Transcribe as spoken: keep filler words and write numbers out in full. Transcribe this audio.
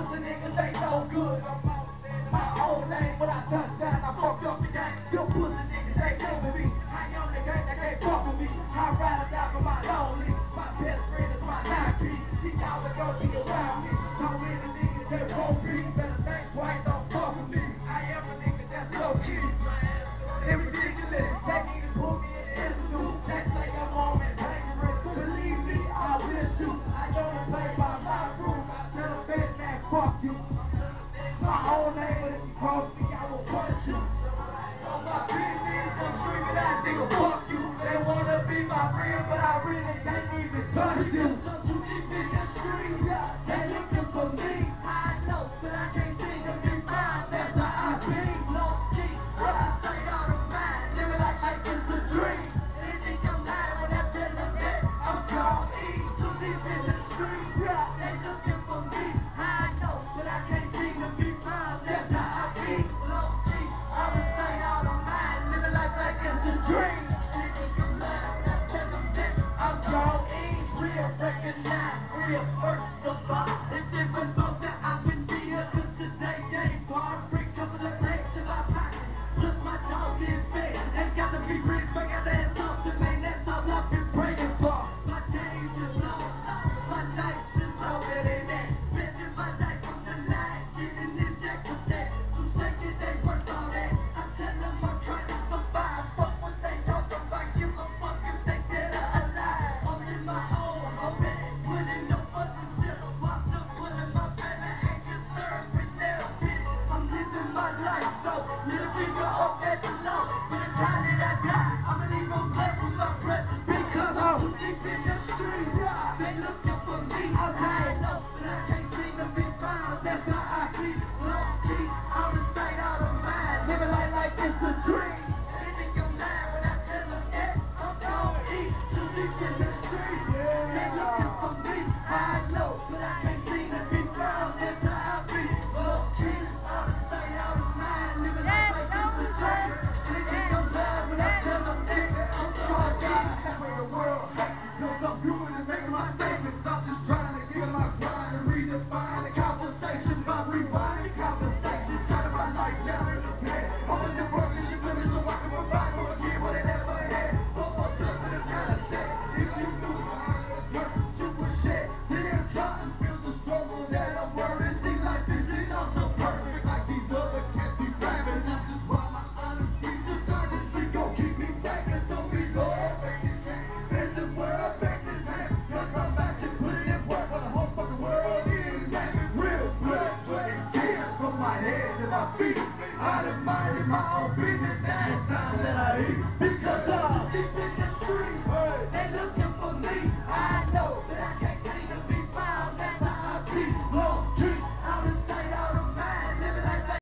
pussy niggas, they no good. My old lane, when I touch down, I fuck up the game. You pussy niggas, they never me. I am the gang, they can't fuck with me. I ride or die for my lonely. My best friend is my nappy. She always gonna be around me. So many niggas that won't be. Better think twice, don't fuck with me. I am a nigga that's low key. It's ridiculous. They need to put me in the institute. They say I'm on and dangerous. Believe me, I will shoot. I only play by my rules. I tell a bitch, man, fuck you. My own name, but if you cross me, I will punch you. On my business, I'm screaming out, nigga, fuck you. They wanna be my friend, but I really can't even touch you. So too deep in the street, they looking for me. I know, but I can't seem to be mine. That's how I be. Low key, I'm straight out of mind. Living like like it's a dream. They think I'm lying when I tell them that I'm gon' eat. Too deep in the street, they looking for me. I know, but I can't seem to be mine. That's how I be. Low key, I'm straight out of mind. Living like like it's a dream. They think I'm lying when I tell them that I'm gon' eat. Real recognize, real first of all. If it was both that I wouldn't be here, 'cause today game bar, free couple of legs in my pocket. Plus my dog in bed. Ain't gotta be rich, but gotta have something, man. That's all I've been praying for. My days is long, my nights is longer than that. Spending my life on the line, getting this check percent. Some second they worth all that. I tell them I'm trying to survive. Fuck what they talk about, give a fuck if they dead or alive. I'm in my own home, putting no other shit. Myself pulling my bed, I ain't concerned with their bitch. I'm living my life though, little finger up at the low. By the time that I die, I'ma leave them blessed with my presence. Because I'm too deep in the street, they looking for me. I know, but I can't seem to be found. That's how I be. Low key, I'm a sight out of mind. Living like like it's a dream. They think I'm lying when I tell them that I'm gon' eat. Too deep in the street, they looking for me. I know, but I can't seem to be found. That's how I be. Low key, I'm a sight out of mind. Living like like it's a dream. They think I'm lying when I tell them that I'm gon' eat. That way the world hates me, 'cause I'm good at making my statements. I'm just trying to get my grind and redefine the conversation. By rewinding conversations, turning my life down in the pen. I'm in the work and you feel me, so I can provide for a kid what they never had. But for something that's kind of sad, if you knew behind the dirt, you would shed. Tear drop and feel the struggle that I'm worried. See, life isn't all so perfect like these other cats be rapping. This is why my honesty, dishonesty gon' keep me stacking. So we go back this hand, there's the world back this hand. 'Cause I'm about to put it in work for the whole fucking world is rapping. Real blood, sweat and tears from my head to my feet. I done minded my own business.